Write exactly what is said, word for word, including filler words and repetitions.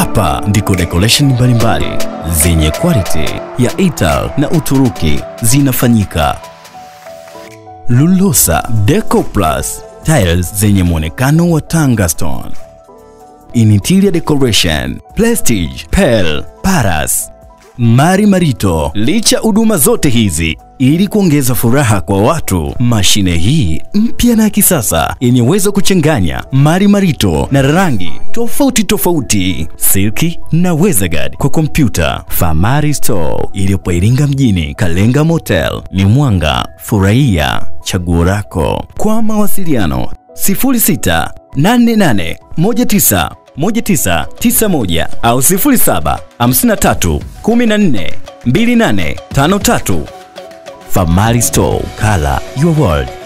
Hapa ndiko decoration mbalimbali zenye quality ya Italy na Uturuki zinafanyika. Lulusa Deco Plus, tiles zenye muonekano wa tungstone. Interior decoration, Prestige, Pearl, Paras, Mari Marito. Licha huduma zote hizi, ili kuongeza furaha kwa watu, mashine hii mpya na kisasa yenye uwezo kuchanganya Mari Marito na rangi tofauti tofauti, silki na Wezagard kwa kompyuta. Famari Store iliyopo Iringa mjini, Kalenga Motel ni Mwanga. Furahia chaguo lako. Kwa mawasiliano sifuri sita nane nane moja tisa moja tisa tisa moja au sifuri saba hamsini na tatu kumi na nne mbili nane tano tatu. Famari Store, color your world.